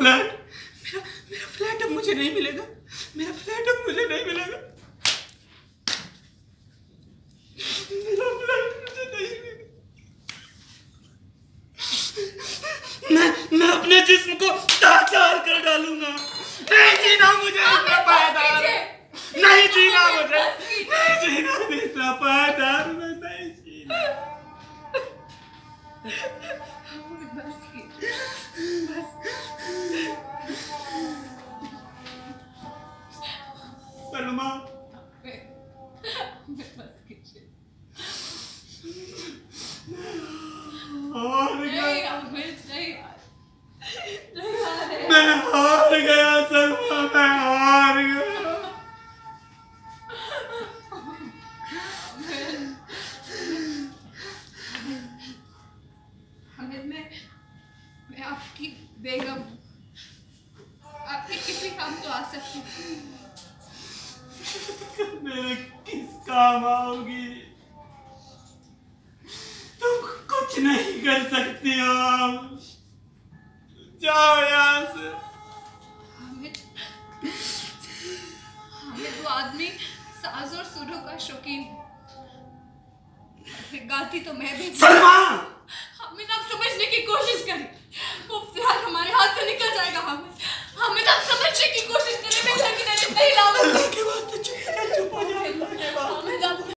Flat, मेरा flat अब मुझे नहीं मिलेगा, मेरा फ्लैट अब मुझे नहीं मिलेगा, मेरा फ्लैट मुझे नहीं मिलेगा। मैं अपने जिस्म को तार कर डालूंगा। नहीं जीना मुझे इतना पायदार, नहीं जीना मुझे, नहीं जीना इतना पायदार, नहीं जीना। बस सलमा, बस कीजिए। हार गया, नहीं मैं हार गया सलमा, मैं हार गया। मैं आपकी बेगम, आपके किसी काम तो आ सकती हूँ। मेरे किस काम आओगी? तुम कुछ नहीं कर सकती हो, जाओ यहाँ से। हामिद वो आदमी साज और सुरों का शौकीन है, गाती तो मैं भी। सलमा, हामिद आप समझने की कोशिश करें, वो फिलहाल हमारे हाथ से निकल जाएगा। हामिद आप समझने की कोशिश करें, मैं घर की नहीं लाऊंगा। अल्लाह के वास्ते चुप हो जाओ, अल्लाह के वास्ते। हामिद आप